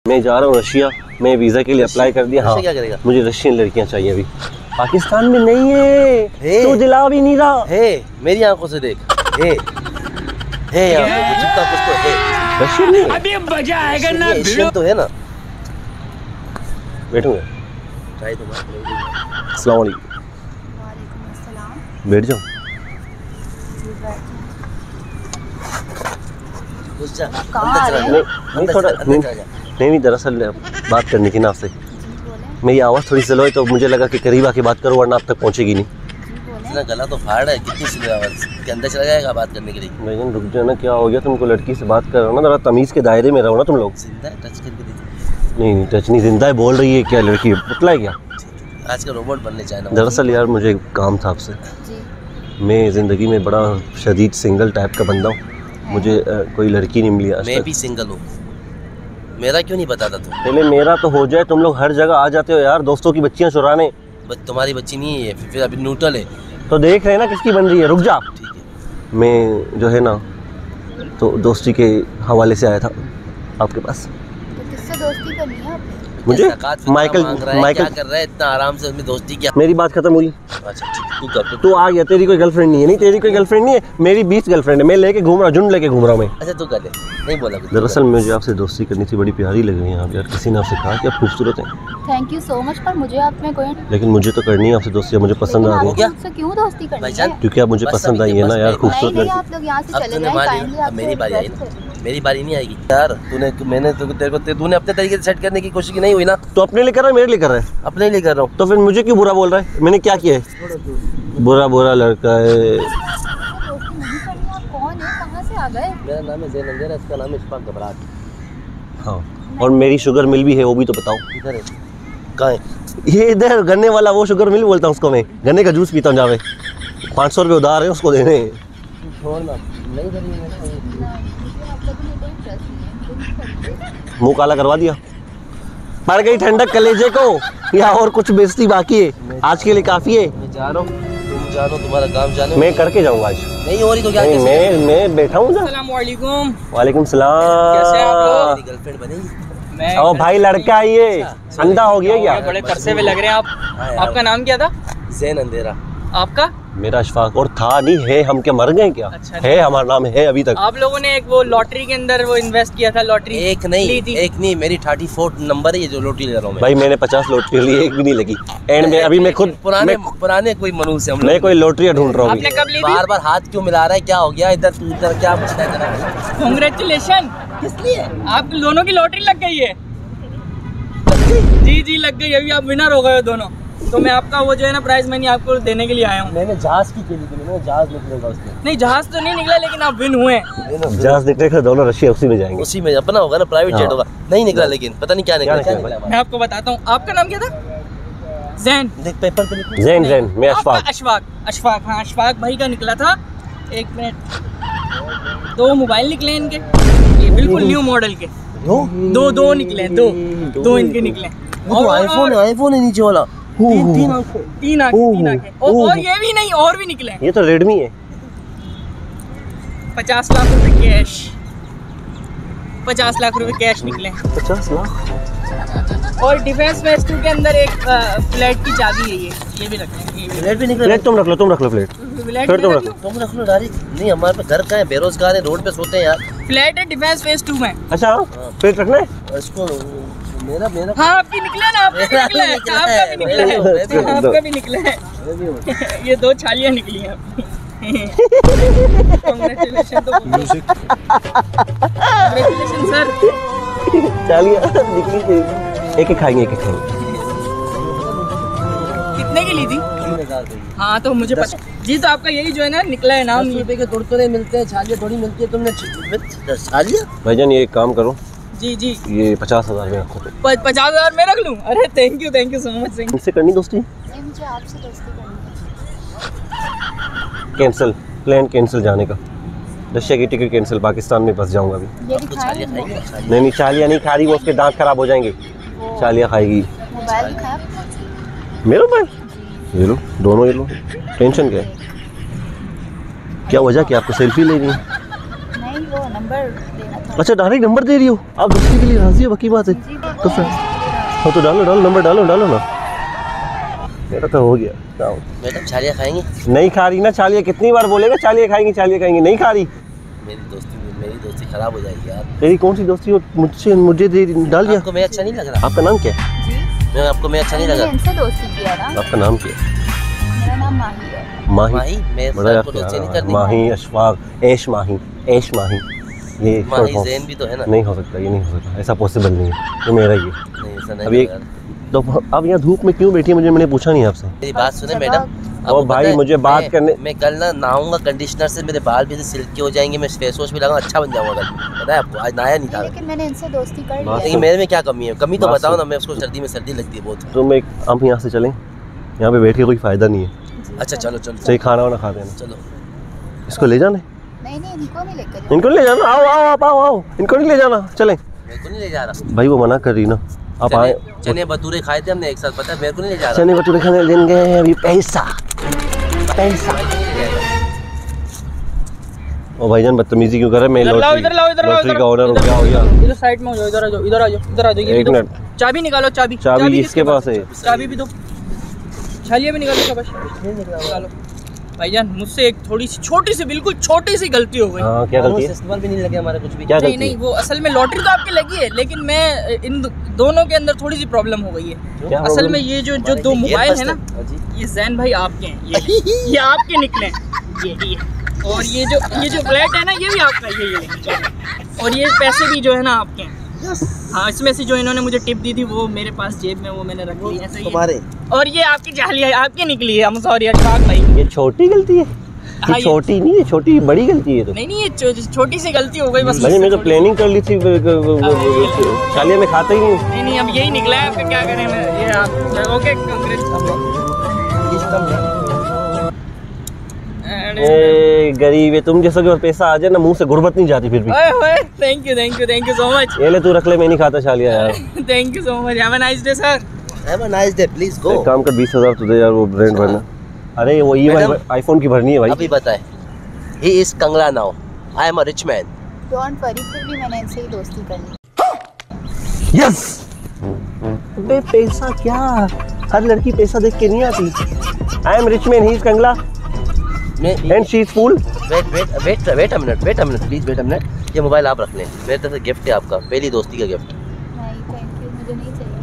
मैं जा रहा हूँ रशिया, मैं वीज़ा के लिए अप्लाई कर दिया। हाँ, क्या करेगा? मुझे रशियन लड़कियाँ चाहिए अभी। पाकिस्तान में नहीं है तो दिला भी नहीं रहा है। मेरी आंखों से देख, है यहाँ पे जितना कुछ तो है। रशियन नहीं है। अभी मजा आएगा ना। एशियन तो है ना। बैठूंगा। ट्राई तो मत। अस्सलाम वालेकुम। वालेकुम अस्सलाम। बैठ जाओ। घुस जा। कहाँ आ रहे हैं? नहीं थोड़ा नहीं दरअसल बात करनी थी ना आपसे। मेरी आवाज़ थोड़ी स्लो है तो मुझे लगा कि करीब आके बात करो वरना आप तक पहुंचेगी नहीं। इतना गला तो फाड़ है, कितनी स्लो आवाज़ के अंदर चला जाएगा बात करने के लिए। भाईजान रुक जाओ ना, क्या हो गया तुमको? लड़की से बात कर रहा हो ना, जरा तमीज़ के दायरे में रहो ना तुम लोग। जिंदा है, टच करके देखिए। नहीं टच नहीं, जिंदा है बोल रही है। क्या लड़की पुतला है क्या? आज का रोबोट बनने चाहना। दरअसल यार मुझे एक काम था आपसे। जी। मैं ज़िंदगी में बड़ा शदीद सिंगल टाइप का बंदा हूँ। मुझे कोई लड़की नहीं मिली आज मैं तक। भी सिंगल हूँ। मेरा क्यों नहीं बताता तू? पहले मेरा तो हो जाए। तुम लोग हर जगह आ जाते हो यार दोस्तों की बच्चियाँ चुराने। बस तुम्हारी बच्ची नहीं है, फिर अभी न्यूट्रल है। तो देख रहे हैं ना किसकी बन रही है। रुक जा। ठीक है। मैं जो है ना तो दोस्ती के हवाले से आया था आपके पास। तो किससे दोस्ती करनी है आपने? मुझे माइकल माइकल क्या कर रहा है इतना आराम से? उसमें दोस्ती क्या? मेरी बात खत्म हुई। अच्छा ठीक, तू कर। तू आ गया। तेरी कोई गर्लफ्रेंड नहीं है? नहीं तेरी कोई गर्लफ्रेंड नहीं है। मेरी 20 गर्लफ्रेंड है। मैं लेके घूम रहा हूँ, झुंड लेके घूम रहा हूँ मैं। अच्छा तू कर ले, नहीं बोला कुछ। दरअसल मुझे आपसे दोस्ती करनी थी, बड़ी प्यारी लग रही है आप यार। किसी ने आपसे कहा कि आप खूबसूरत हैं। थैंक यू सो मच, पर मुझे आप में कोई लेकिन मुझे तो करनी है आपसे दोस्ती, मुझे पसंद आ रही है। मुझसे क्यों दोस्ती करनी भाईजान, है? क्योंकि आप मुझे बस पसंद अभी आई है ना बस यार, नहीं, खूबसूरत नहीं, लड़की। आप लोग यहाँ से अब चले तूने जाएं। मान काइंडली लिया, अब आपसे मेरी बारी आई request ना। है। मेरी बारी नहीं आएगी यार। मैंने तूने अपने तरीके से सेट करने की कोशिश की, नहीं हुई ना। तो अपने लिए कर रहा है मेरे लिए कर रहा है? अपने लिए कर रहा हूँ। तो फिर मुझे क्यों बुरा बोल रहा है? मैंने क्या किया है? बुरा लड़का है। दोस्ती नहीं करनी, आप कौन है? कहाँ से आ गए? मेरा नाम है जैन अंधेरा, इसका नाम है इशफाक घबराहट। हाँ, और मेरी शुगर मिल भी है, वो भी तो बताओ। इधर है। कहाँ है? ये इधर गन्ने वाला, वो शुगर मिल बोलता हूँ उसको मैं। गन्ने का जूस पीता हूँ जावे। 500 रुपये उधार है उसको देने। छोड़ना नहीं करेंगे। मुझे आप लोगों में कोई इंटरेस्ट नहीं है। मुंह काला करवा दिया। पड़ गई ठंडक कलेजे को या और कुछ बेइज्जती बाकी है? आज के लिए काफी है। मैं जा रहा हूँ, तुम जानो, तुम्हारा काम जानो। मैं करके जाऊंगा आज। नहीं हो रही तो क्या? नहीं, मैं बैठा हूँ। अस्सलाम वालेकुम। वालेकुम सलाम। कैसे हैं आप लोग? मेरी गर्लफ्रेंड बनेगी। मैं ओ भाई लड़का है ये। अंधा हो गया क्या? बड़े तरसे हुए लग रहे हैं आप। आपका नाम क्या था? जैन अंधेरा। आपका? मेरा अशफाक। और था नहीं है, हम क्या मर गए क्या? अच्छा, है, हमारा नाम है अभी तक। आप लोगों ने एक वो लॉटरी के अंदर वो इन्वेस्ट किया था, लॉटरी एक नहीं मेरी 34 नंबर है ये जो लोटी ले रहा हूँ मैं। भाई मैंने 50 लॉटरी ली, एक भी नहीं लगी। एंड में अभी मैं खुद पुराने कोई मनुष्य हम मैं कोई लॉटरी ढूंढ रहा हूँ आपने अभी। कब ली थी? बार हाथ क्यों मिला रहा है? क्या हो गया? इधर क्या पूछता है तेरा? कांग्रेचुलेशन। किस लिए? आप दोनों की लॉटरी लग गई है। जी लग गई। अभी आप विनर हो गए हो दोनों। तो मैं आपका वो जो है ना प्राइज मनी आपको देने के लिए आया हूँ। मैंने जहाज की खेली थी, मैंने जहाज निकलेगा उसमें। नहीं जहाज तो नहीं निकला, लेकिन आप विन हुए। जहाज निकलेगा दोनों रशिया उसी में जाएंगे। उसी में अपना होगा ना, प्राइवेट जेट होगा। नहीं निकला, लेकिन पता नहीं क्या निकला। मैं आपको बताता हूँ। आपका नाम क्या था? जैन। देख पेपर पे लिखो। जैन मैं आपका अशफाक। अशफाक। हाँ, अशफाक भाई का निकला था। एक मिनट। 2 मोबाइल निकले इनके, ये बिल्कुल न्यू मॉडल के। दो निकले। दो इनके निकले। आईफोन है नीचे वाला। तीन आंखें। और ये भी नहीं, और भी निकले। ये तो रेडमी है। 50 लाख रुपए कैश। 50 लाख रुपए कैश निकले। 50 लाख। और डिफेंस फेस 2 के अंदर एक फ्लैट की चाबी है ये भी रख लें। फ्लैट भी निकला। फ्लैट तुम रख लो फ्लैट। फ्लैट फिर तुम भी रख लो। तुम रख लो डायरेक्ट। नहीं हमारे पे घर का है, बेरोजगार है, रोड पे सोते हैं यार। फ्लैट है डिफेंस फेस 2 में। अच्छा फ्लैट रखना है इसको। मेरा हाँ आपकी निकला ना, आपका भी निकला है, आपका भी निकला है, आपका भी निकला है। ये 2 छालियाँ निकली हैं आपकी। Congratulation sir. चलिए निकली। एक खाएंगे। कितने की ली थी? 3000 की। हाँ तो मुझे पता जी। तो आपका यही जो है ना निकला है नाम। 10 रुपए के कुरकुरे मिलते हैं, छालियाँ थोड़ी मिलती है। तुमने छालियाँ? भाईजान ये एक काम करो, जी ये 50,000 में रखो। 50,000 में रख लूँ? अरे थैंक यू सो मच। इनसे करनी दोस्ती? नहीं, मुझे आपसे दोस्ती करनी है। कैंसिल, प्लान कैंसिल जाने का। रशिया की टिकट कैंसिल, पाकिस्तान में फंस जाऊंगा अभी। ये दिखाएं। नहीं चालियाँ नहीं खा रही, वो उसके दांत खराब हो जाएंगे। चालियाँ खाएगी। मोबाइल दिखाया? मेरा मोबाइल ये लो, दोनों ये लो। टेंशन क्या है? क्या वजह क्या आपको सेल्फी लेनी है? नहीं, वो नंबर देना था। अच्छा डायरेक्ट नंबर दे रही हो आप, दोस्ती के लिए राजी हो, बाकी बात है तो फिर हाँ तो डालो नंबर डालो ना। मेरा तो हो गया। मैडम छालियाँ खाएंगी? नहीं खा रही ना छालियाँ, कितनी बार बोलेगा छालियाँ खाएंगी, नहीं खा रही। मेरी दोस्ती खराब हो जाएगी यार। तेरी कौन सी दोस्ती हो मुझे दे डाल दिया। आपको मैं अच्छा नहीं लग रहा? आपका नाम क्या है? जी आपको मैं अच्छा नहीं लगा? इनसे दोस्ती किया ना। आपका नाम क्या है? मेरा नाम माही है। माही बड़ा माही अशफाक ऐश माही ये माही ज़ैन भी तो है ना? नहीं हो सकता, ये नहीं हो सकता, ऐसा पॉसिबल नहीं है, ये मेरा ही है। नहीं ऐसा नहीं। अब ये तो अब यहाँ धूप में क्यों बैठी है, मैंने पूछा नहीं आपसे। मेरी बात सुने मैडम। और भाई मुझे बात करने, मैं कल ना नहाऊंगा कंडीशनर से, मेरे बाल भी सिल्की हो जाएंगे, मैं फेस वॉश भी लगाऊंगा, अच्छा बन जाऊंगा कल। पता है आपको, आज नहाया नहीं था। लेकिन मैंने इनसे दोस्ती कर ली है। लेकिन मेरे में क्या कमी है? कमी तो बताओ ना, मैं उसको सर्दी में सर्दी लगती है बहुत। तो मैं हम यहाँ से चलें, यहाँ पे बैठ के कोई फ़ायदा नहीं है। अच्छा चलो सही खाना वाना खा देना। चलो इसको ले जाना है? नहीं इनको नहीं लेकर इनको नहीं ले जाना, आओ इनको नहीं ले जाना, चलें। मेरे को नहीं ले जा रहा भाई वो मना कर रही ना, आप आए। चने भटूरे खाए थे हमने एक साथ, पता है? मेरे को नहीं ले जा रहा। चने भटूरे खाने देंगे अभी, पैसा ओ भाईजान बदतमीजी क्यों कर रहे हैं? मैं लॉटरी का ऑनर हूँ, क्या हो गया? इधर साइड में हो जाओ, इधर आ जाओ। एक मिनट, चाबी निकालो, चाबी इसके पास है। चाबी भी दो, छालिया भी निकालो, शाबाश निकालो। भाईजान मुझसे एक थोड़ी सी छोटी सी, बिल्कुल छोटी सी गलती हो गई। हाँ क्या गलती है? इस्तेमाल भी नहीं लगे हमारे कुछ भी। क्या गलती? नहीं वो असल में लॉटरी तो आपकी लगी है, लेकिन मैं इन दोनों के अंदर थोड़ी सी प्रॉब्लम हो गई है। क्या असल में ये जो दो मोबाइल है ना, ये जैन भाई आपके हैं, ये आपके निकले हैं, ये और ये जो फ्लैट है ना, ये भी आपका, ये और ये पैसे भी जो है ना आपके हैं। हाँ इसमें से जो इन्होंने मुझे टिप दी थी वो मेरे पास जेब में, वो मैंने रख ली ऐसे ही तुम्हारे। और ये आपकी जालिया आपकी निकली है। हम सॉरी अशफाक भाई, ये छोटी गलती है? हाँ, ये छोटी नहीं है, छोटी बड़ी गलती है। तो नहीं ये छोटी सी गलती हो गई बस। भाई मैं तो प्लानिंग कर ली थी, शालिया में खाता ही नहीं। नहीं अब यही निकला है, आपका क्या करें मैं, ये आप ओके गरीब है तुम जैसा, कि पैसा आ जाए ना मुंह से गुर्बत नहीं जाती फिर भी। Thank you so much. ये ले तू रख ले, मैं नहीं खाता शालिया यार। Thank you so much, have a nice day sir. Have a nice day, please go. एक काम कर 20,000 तो दे यार, वो ब्रांड भरना। अरे वो ईएमआई आईफोन की भरनी है भाई। अभी बताए, ही इज कंगला now, I am a rich man. Don't worry, फिर भी मैंने इनसे ही दोस्ती कर ली। यस बे पैसा क्या, हर लड़की पैसा देख के नहीं आती। I am rich man, he is कंगला and she is fool. Wait a minute please, wait a minute. ये मोबाइल आप रख लें, मेरे तरफ से गिफ्ट है आपका, पहली दोस्ती का गिफ्ट। नहीं थैंक यू, मुझे नहीं चाहिए।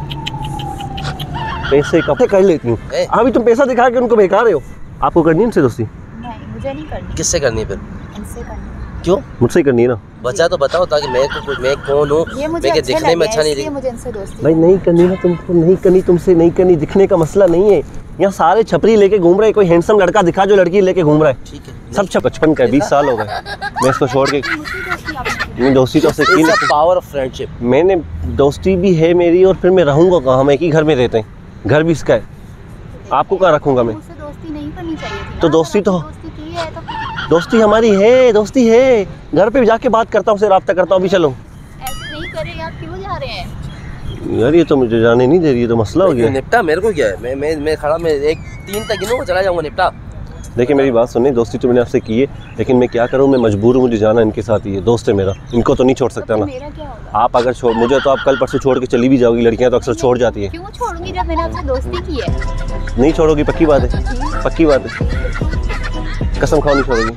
पैसे कब कर लेती हूँ, अभी तुम पैसा दिखा के उनको बेकार रहे हो। आपको करनी है उनसे दोस्ती? नहीं मुझे नहीं करनी। किससे करनी है फिर? इनसे करनी। क्यों? मुझसे करनी है ना। बचा तो बताओ, ताकि मैं कौन हूँ, मैं दिखने में अच्छा नहीं दिख। मुझे इनसे दोस्ती भाई नहीं करनी ना तुमको, नहीं करनी तुमसे, नहीं करनी। दिखने का मसला नहीं है, यहाँ सारे छपरी लेके घूम रहे हैं, कोई हैंडसम लड़का दिखा जो लड़की लेके घूम रहा है। ठीक है, सब 55 का 20 साल हो गए, मैं इसको छोड़ के। दोस्ती तो पावर ऑफ फ्रेंडशिप। मैंने दोस्ती भी है मेरी, और फिर मैं रहूंगा कहाँ, हम एक ही घर में रहते हैं, घर भी इसका है, आपको कहाँ रखूंगा मैं? मुझसे दोस्ती नहीं करनी चाहिए थी। तो दोस्ती तो दोस्ती की है तो दोस्ती हमारी है, दोस्ती है, घर पे जाके बात करता हूँ, उससे रब्ता करता हूँ। अभी चलो। ऐसे नहीं करे, आप क्यों जा रहे हैं? यार ये तो मुझे जाने नहीं दे रही है, तो मसला हो गया। निपटा, मेरे को क्या है, मैं खड़ा, मैं 1 3 तक गिनूंगा, चला जाऊंगा, निपटा। देखिए मेरी बात सुनिए, दोस्ती तो मैंने आपसे की है, लेकिन मैं क्या करूँ, मैं मजबूर हूँ, मुझे जाना इनके साथ ही है, दोस्त है मेरा, इनको तो नहीं छोड़ सकता ना। मेरा क्या होगा? आप अगर छोड़ मुझे, तो आप कल परसों छोड़ के चली भी जाओगी, लड़कियां तो अक्सर छोड़ जाती है। क्यों छोड़ूंगी जब मैंने आपसे दोस्ती की है? नहीं छोड़ोगी, पक्की बात है, पक्की बात है, कसम खाओ नहीं छोड़ोगी।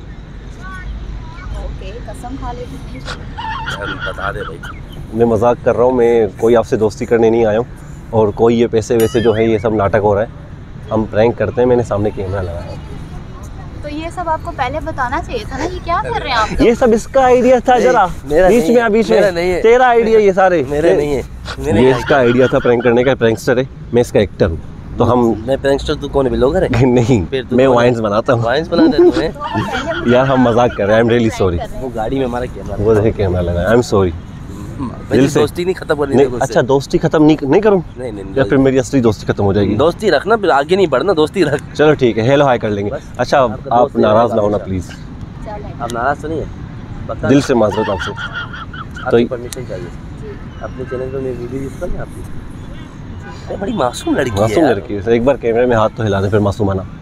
ओके कसम खा लेती, नहीं छोड़ूंगी। बता दे भाई, मैं मजाक कर रहा हूँ, मैं कोई आपसे दोस्ती करने नहीं आया हूँ, और कोई ये पैसे वैसे जो है ये सब नाटक हो रहा है, हम प्रैंक करते हैं, मैंने सामने कैमरा लगाया। तो ये सब आपको पहले बताना चाहिए था ना, ये क्या कर रहे हैं आप? ये सब इसका आइडिया था, जरा बीच में तेरा आइडिया, ये सारे मेरे नहीं है, ये इसका आइडिया था प्रैंक करने का, प्रैंकस्टर है, मैं इसका एक्टर हूँ। तो हम मैं प्रैंकस्टर, तू कौन है, ब्लॉगर है? नहीं, मैं वाइन्स बनाता हूँ। वाइन्स बनाते तुम्हें? यार हम मजाक कर रहे हैं, आई एम रियली सॉरी। वो गाड़ी में हमारा कैमरा, वो देखे कैमरा लगा, आई एम सॉरी। दिल से दोस्ती नहीं खत्म करनी। अच्छा दोस्ती खत्म नहीं करूँ? नहीं, या फिर मेरी असली दोस्ती खत्म हो जाएगी? दोस्ती रखना, फिर आगे नहीं बढ़ना, दोस्ती रख। चलो ठीक है, हेलो हाय कर लेंगे। अच्छा आप नाराज ना होना प्लीज। आप नाराज तो नहीं है? दिल से माजरत आपसे। तो परमिशन चाहिए अपने चैनल पर मैं वीडियो यूज करना आपकी? बड़ी मासूम लड़की है। मासूम लड़की है, एक बार कैमरे में हाथ तो हिला दे, फिर मासूमाना।